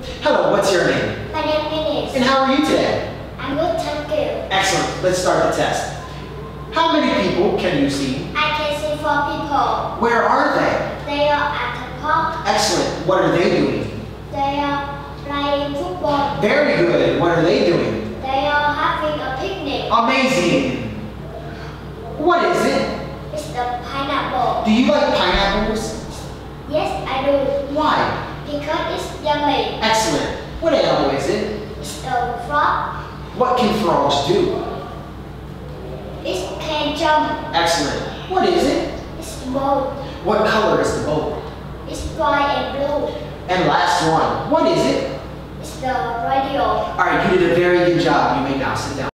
Hello, what's your name? My name is. And how are you today? I'm good, thank you. Excellent. Let's start the test. How many people can you see? I can see 4 people. Where are they? They are at the park. Excellent. What are they doing? They are playing football. Very good. What are they doing? They are having a picnic. Amazing. What is it? It's the pineapple. Do you like pineapples? Yes, I do. Why? Because it's yummy. Excellent. What animal is it? It's the frog. What can frogs do? It can jump. Excellent. What is it? It's bold. What color is the boat? It's white and blue. And last one. What is it? It's the radio. All right, you did a very good job. You may now sit down.